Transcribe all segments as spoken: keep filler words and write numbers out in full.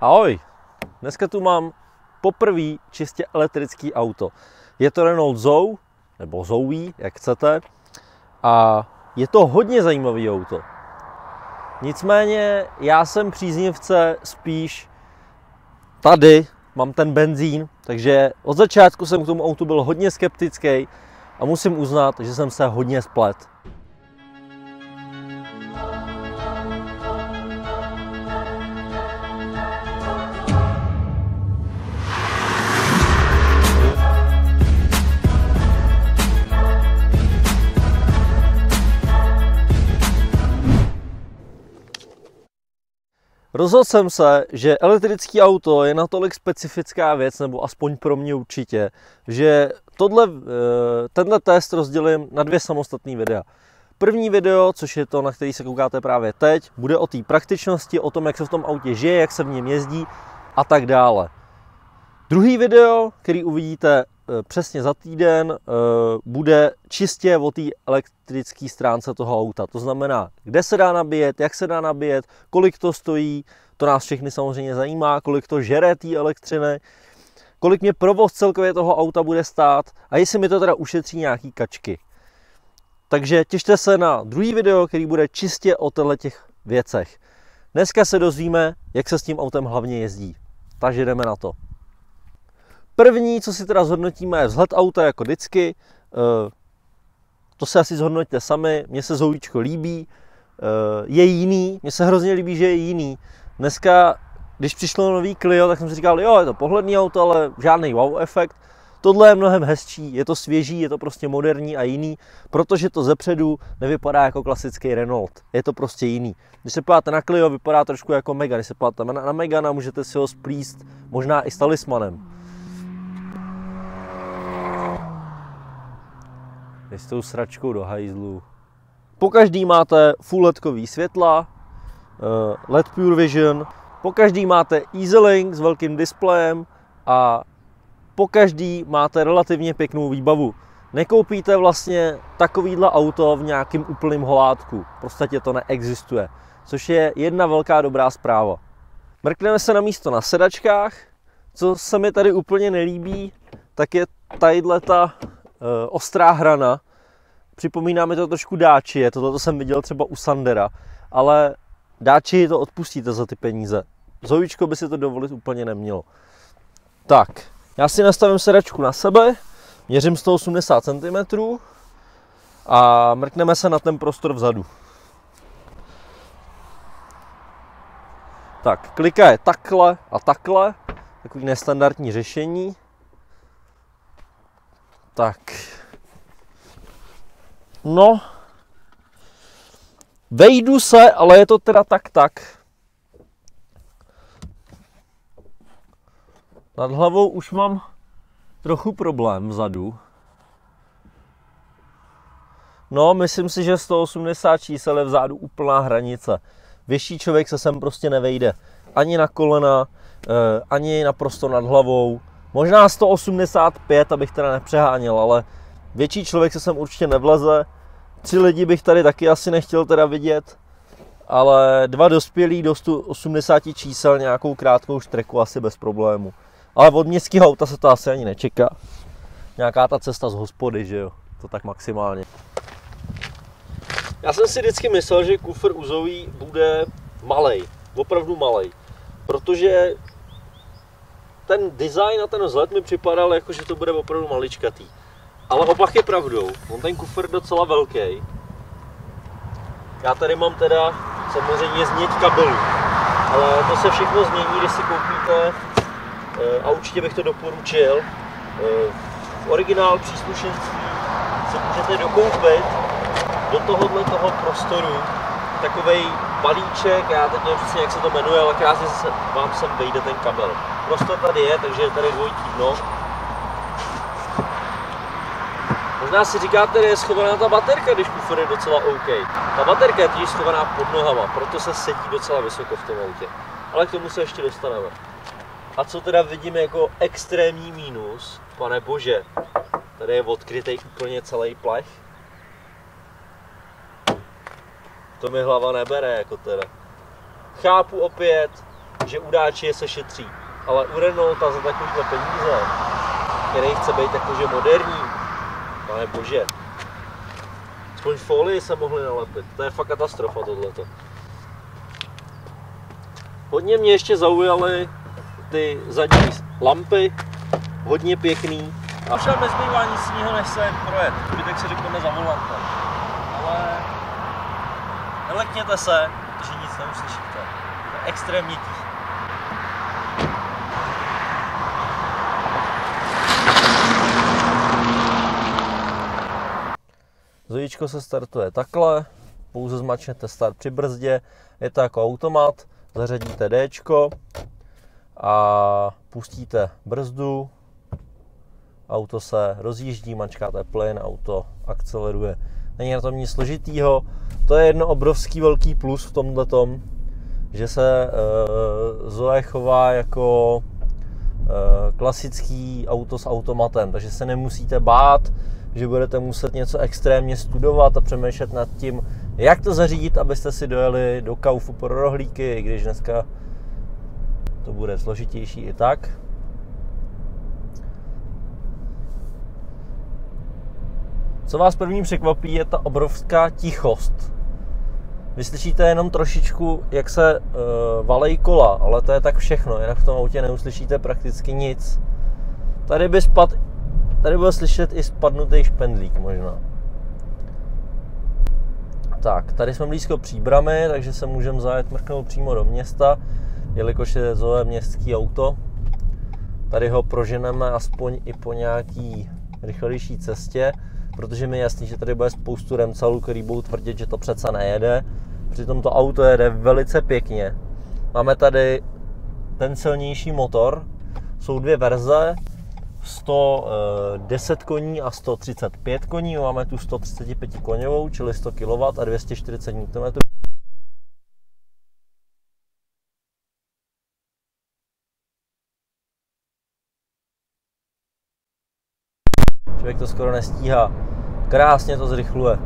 Ahoj, dneska tu mám poprvé čistě elektrický auto. Je to Renault Zoe, nebo Zoe, jak chcete, a je to hodně zajímavý auto. Nicméně já jsem příznivce spíš tady, mám ten benzín, takže od začátku jsem k tomu autu byl hodně skeptický a musím uznat, že jsem se hodně splet. Rozhodl jsem se, že elektrické auto je natolik specifická věc, nebo aspoň pro mě určitě, že tohle, tenhle test rozdělím na dvě samostatné videa. První video, což je to, na který se koukáte právě teď, bude o té praktičnosti, o tom, jak se v tom autě žije, jak se v něm jezdí a tak dále. Druhý video, který uvidíte přesně za týden, bude čistě o té elektrické stránce toho auta. To znamená, kde se dá nabíjet, jak se dá nabíjet, kolik to stojí, to nás všechny samozřejmě zajímá, kolik to žere té elektřiny, kolik mě provoz celkově toho auta bude stát a jestli mi to teda ušetří nějaký kačky. Takže těšte se na druhý video, který bude čistě o těchto těch věcech. Dneska se dozvíme, jak se s tím autem hlavně jezdí. Takže jdeme na to. První, co si teda zhodnotíme, je vzhled auta jako vždycky. To se asi zhodnotíte sami. Mně se Zoíčko líbí. Je jiný. Mně se hrozně líbí, že je jiný. Dneska, když přišlo nový Clio, tak jsem si říkal, jo, je to pohledný auto, ale žádný wow efekt. Tohle je mnohem hezčí, je to svěží, je to prostě moderní a jiný, protože to zepředu nevypadá jako klasický Renault. Je to prostě jiný. Když se podíváte na Clio, vypadá trošku jako Megane. Když se podíváte na Megana, můžete si ho splíst možná i s talismanem. S tou sračkou do hajzlu. Pokaždý máte full ledkový světla, L E D Pure Vision, pokaždý máte EasyLink s velkým displejem a pokaždý máte relativně pěknou výbavu. Nekoupíte vlastně takovýhle auto v nějakém úplném holátku. V podstatě to neexistuje, což je jedna velká dobrá zpráva. Mrkneme se na místo na sedačkách. Co se mi tady úplně nelíbí, tak je tadyhleta ostrá hrana. Připomíná mi to trošku Dacia, tohle jsem viděl třeba u Sandera, ale Dacia to odpustíte za ty peníze. Zoíčko by si to dovolit úplně nemělo. Tak, já si nastavím sedačku na sebe, měřím sto osmdesát centimetrů a mrkneme se na ten prostor vzadu. Tak, klika je takhle a takhle, takový nestandardní řešení. Tak, no, vejdu se, ale je to teda tak tak. Nad hlavou už mám trochu problém vzadu. No, myslím si, že sto osmdesát čísel je vzadu úplná hranice. Vyšší člověk se sem prostě nevejde. Ani na kolena, ani naprosto nad hlavou. Možná sto osmdesát pět, abych teda nepřeháněl, ale větší člověk se sem určitě nevleze. Tři lidi bych tady taky asi nechtěl teda vidět, ale dva dospělí do sto osmdesáti čísel nějakou krátkou štreku asi bez problému. Ale od městského auta se to asi ani nečeká. Nějaká ta cesta z hospody, že jo, to tak maximálně. Já jsem si vždycky myslel, že kufr u Zoe bude malej, opravdu malej, protože ten design a ten vzhled mi připadal jako, že to bude opravdu maličkatý. Ale opak je pravdou, on ten kufr docela velký. Já tady mám teda samozřejmě změť kabelů, ale to se všechno změní, když si koupíte, a určitě bych to doporučil, v originál příslušenství si můžete dokoupit do tohohle toho prostoru takovej balíček, já teď nevím přesně, jak se to jmenuje, ale krásně se vám sem vejde ten kabel. Prostor tady je, takže je tady dvojitý dno. Možná si říkáte, že je schovaná ta baterka, když kufr je docela OK. Ta baterka je totiž schovaná pod nohama, proto se sedí docela vysoko v tom autě. Ale k tomu se ještě dostaneme. A co teda vidím jako extrémní mínus, pane bože, tady je odkrytý úplně celý plech. To mi hlava nebere jako teda. Chápu opět, že u Dacia se šetří, ale u Renaulta za takovýhle peníze, který chce být jakože moderní, pane bože, aspoň folii se mohli nalepit, to je fakt katastrofa tohleto. Hodně mě ještě zaujaly ty zadní lampy, hodně pěkný. A už nám nezbývá nic jiného, než se projet, zbytek si řekneme za volantem. Ale nelekněte se, protože nic neuslyšíte. To je extrémně ticho. Zojíčko se startuje takhle, pouze zmačnete start při brzdě, je to jako automat, zařadíte Dčko a pustíte brzdu, auto se rozjíždí, mačkáte plyn, auto akceleruje. Není na tom nic složitýho, to je jedno obrovský velký plus v tomhletom, že se e, Zoe chová jako e, klasický auto s automatem, takže se nemusíte bát, že budete muset něco extrémně studovat a přemýšlet nad tím, jak to zařídit, abyste si dojeli do Kaufu pro rohlíky, i když dneska to bude složitější i tak. Co vás první překvapí, je ta obrovská tichost. Vy slyšíte jenom trošičku, jak se e, valej kola, ale to je tak všechno, jinak v tom autě neuslyšíte prakticky nic. Tady by spad, tady bude slyšet i spadnutý špendlík možná. Tak, tady jsme blízko Příbramy, takže se můžeme zajet mrknout přímo do města, jelikož je Zoe městský auto. Tady ho proženeme aspoň i po nějaký rychlejší cestě, protože mi je jasný, že tady bude spoustu remcalů, který budou tvrdit, že to přece nejede. Přitom to auto jede velice pěkně. Máme tady ten silnější motor, jsou dvě verze, sto deset koní a sto třicet pět koní, máme tu sto třicet pět koňovou, čili sto kilowattů a dvě stě čtyřicet newtonmetrů. Člověk to skoro nestíhá. Krásně to zrychluje.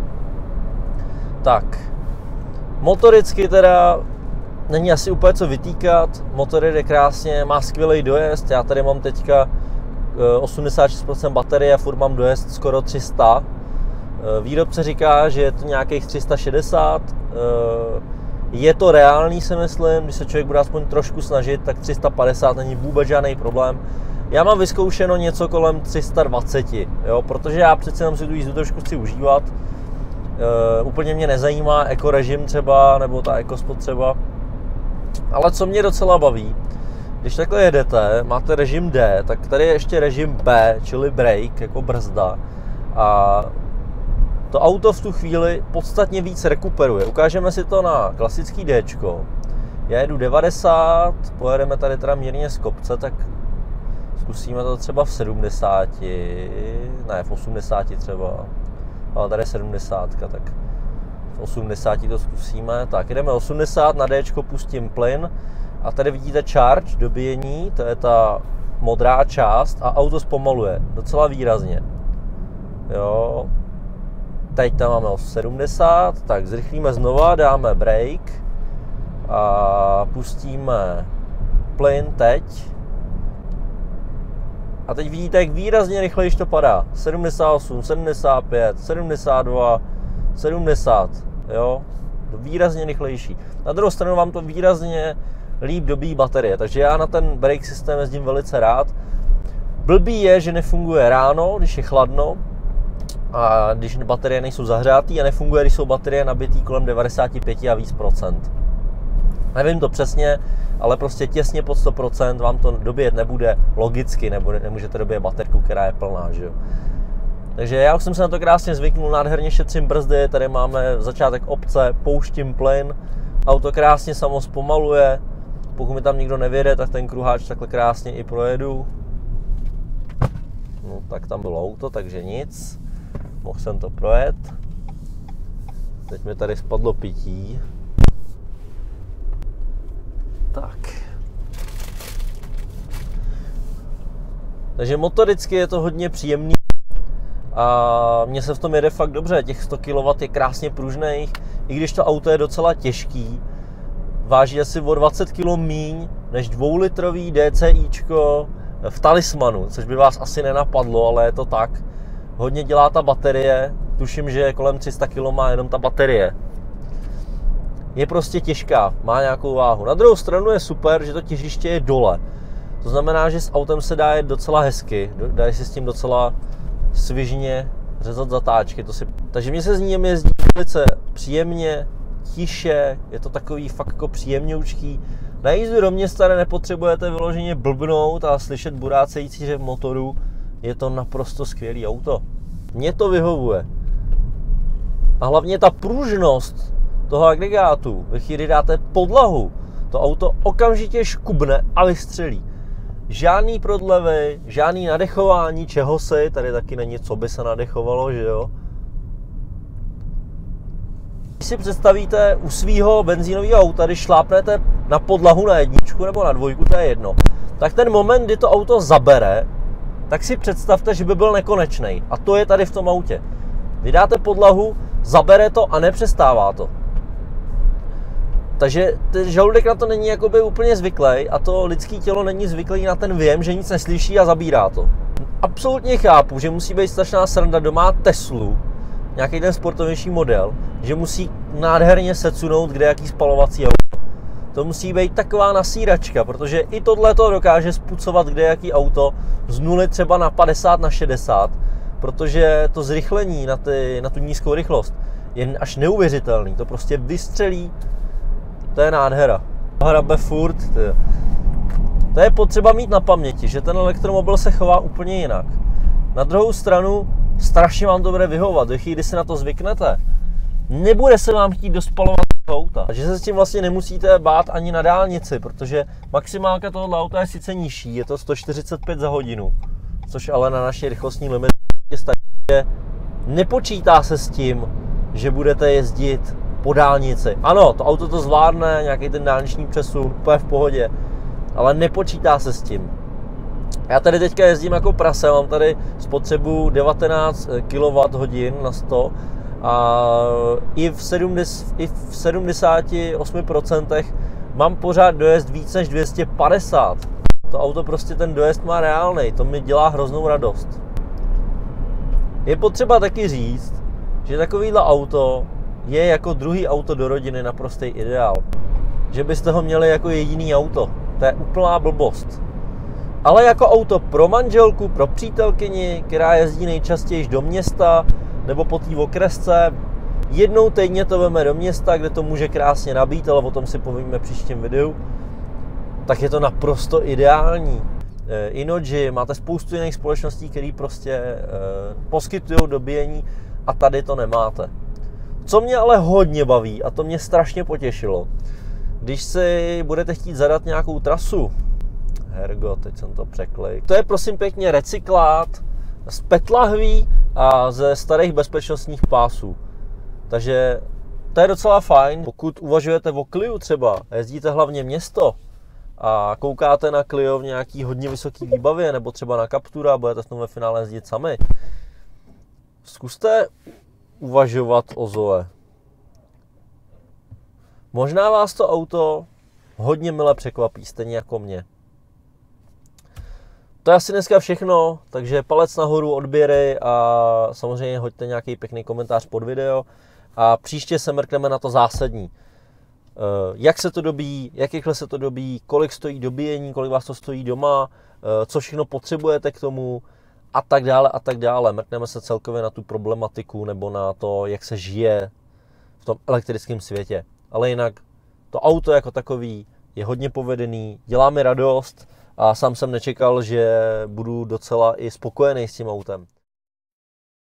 Tak. Motoricky teda není asi úplně co vytýkat. Motor jde krásně, má skvělý dojezd. Já tady mám teďka osmdesát šest procent baterie a furt mám dojezd skoro tři sta. Výrobce říká, že je to nějakých tři sta šedesát. Je to reálný, si myslím. Když se člověk bude aspoň trošku snažit, tak tři sta padesát není vůbec žádný problém. Já mám vyzkoušeno něco kolem tři sta dvacet, jo, protože já přece jenom si tu jízdu trošku chci užívat. E, úplně mě nezajímá ekorežim třeba, nebo ta ekospotřeba. Ale co mě docela baví, když takhle jedete, máte režim D, tak tady je ještě režim B, čili brake, jako brzda. A to auto v tu chvíli podstatně víc rekuperuje. Ukážeme si to na klasický Dčko. Já jedu devadesát, pojedeme tady teda mírně z kopce, tak zkusíme to třeba v sedmdesáti, ne v osmdesáti třeba, ale tady je sedmdesátka, tak v osmdesáti to zkusíme. Tak jdeme osmdesát, na Dčko pustím plyn a tady vidíte charge, dobíjení, to je ta modrá část a auto zpomaluje docela výrazně. Jo. Teď tam máme sedmdesát, tak zrychlíme znova, dáme brake a pustíme plyn teď. A teď vidíte, jak výrazně rychleji to padá. sedmdesát osm, sedmdesát pět, sedmdesát dva, sedmdesát, jo, výrazně rychlejší. Na druhou stranu vám to výrazně líp dobíjí baterie, takže já na ten brake systém jezdím velice rád. Blbý je, že nefunguje ráno, když je chladno, a když baterie nejsou zahřátý, a nefunguje, když jsou baterie nabitý kolem devadesát pět a víc procent. Nevím to přesně, ale prostě těsně pod sto procent vám to dobíjet nebude logicky, nebo nemůžete dobíjet baterku, která je plná, že jo. Takže já už jsem se na to krásně zvyknul, nádherně šetřím brzdy, tady máme začátek obce, pouštím plyn, auto krásně samo zpomaluje, pokud mi tam nikdo nevěde, tak ten kruháč takhle krásně i projedu. No tak tam bylo auto, takže nic, mohl jsem to projet. Teď mi tady spadlo pití. Tak. Takže motoricky je to hodně příjemný a mně se v tom jede fakt dobře, těch sto kilowattů je krásně pružných, i když to auto je docela těžký. váží asi o dvacet kilo míň než dvoulitrový DCIčko v Talismanu, což by vás asi nenapadlo, ale je to tak. Hodně dělá ta baterie, tuším, že kolem tři sta kilo má jenom ta baterie. Je prostě těžká, má nějakou váhu. Na druhou stranu je super, že to těžiště je dole. To znamená, že s autem se dá jet docela hezky, dá se s tím docela svižně řezat zatáčky. To si... Takže mě se s ním jezdí velice příjemně, tiše, je to takový fakt jako příjemňoučký. Na jízdu do města nepotřebujete vyloženě blbnout a slyšet burácející řev motoru. Je to naprosto skvělý auto. Mně to vyhovuje. A hlavně ta pružnost toho agregátu, ve chvíli dáte podlahu, to auto okamžitě škubne a vystřelí. Žádný prodlevy, žádný nadechování čehosi, tady taky není, co by se nadechovalo, že jo. Když si představíte u svého benzínového auta, když šlápnete na podlahu na jedničku nebo na dvojku, to je jedno, tak ten moment, kdy to auto zabere, tak si představte, že by byl nekonečný. A to je tady v tom autě. Vy dáte podlahu, zabere to a nepřestává to. Takže ten žaludek na to není jakoby úplně zvyklý a to lidské tělo není zvyklý na ten věm, že nic neslyší a zabírá to. Absolutně chápu, že musí být strašná sranda, kdo má Teslu, nějaký ten sportovější model, že musí nádherně secunout kde jaký spalovací auto. To musí být taková nasíračka, protože i tohle to dokáže spucovat kde jaký auto z nuly třeba na padesát na šedesát, protože to zrychlení na, ty, na tu nízkou rychlost je až neuvěřitelný, to prostě vystřelí. To je nádhera. Hrabe furt. Tyjo. To je potřeba mít na paměti, že ten elektromobil se chová úplně jinak. Na druhou stranu strašně vám to bude vyhovovat. Do chvíli, kdy si na to zvyknete, nebude se vám chtít dospalovat auta. Takže se s tím vlastně nemusíte bát ani na dálnici, protože maximálka tohoto auta je sice nižší, je to sto čtyřicet pět za hodinu, což ale na naší rychlostní limit stačí. Nepočítá se s tím, že budete jezdit po dálnici. Ano, to auto to zvládne, nějaký ten dálniční přesun, úplně v pohodě, ale nepočítá se s tím. Já tady teďka jezdím jako prase, mám tady spotřebu devatenáct kilowatthodin na sto a i v, sedmdesát, i v sedmdesáti osmi procentech mám pořád dojezd víc než dvě stě padesát. To auto prostě ten dojezd má reálnej, to mi dělá hroznou radost. Je potřeba taky říct, že takovýhle auto je jako druhý auto do rodiny naprostý ideál. Že byste ho měli jako jediný auto. To je úplná blbost. Ale jako auto pro manželku, pro přítelkyni, která jezdí nejčastěji do města nebo po té okresce. Jednou týdně to veme do města, kde to může krásně nabít, ale o tom si povíme v příštím videu. Tak je to naprosto ideální. Inoji, máte spoustu jiných společností, které prostě eh, poskytují dobíjení a tady to nemáte. Co mě ale hodně baví, a to mě strašně potěšilo, když si budete chtít zadat nějakou trasu, hergo, teď jsem to překlik, to je prosím pěkně recyklát z pet lahví a ze starých bezpečnostních pásů. Takže to je docela fajn, pokud uvažujete o Clio třeba, jezdíte hlavně město a koukáte na Clio v nějaký hodně vysoký výbavě, nebo třeba na Captura, budete s tom ve finále jezdit sami. Zkuste uvažovat o Zoe. Možná vás to auto hodně mile překvapí, stejně jako mě. To je asi dneska všechno, takže palec nahoru, odběry a samozřejmě hoďte nějaký pěkný komentář pod video a příště se mrkneme na to zásadní. Jak se to dobíjí, jak rychle se to dobíjí, kolik stojí dobíjení, kolik vás to stojí doma, co všechno potřebujete k tomu a tak dále a tak dále. Mrkneme se celkově na tu problematiku nebo na to, jak se žije v tom elektrickém světě. Ale jinak to auto jako takový je hodně povedený, dělá mi radost a sám jsem nečekal, že budu docela i spokojený s tím autem.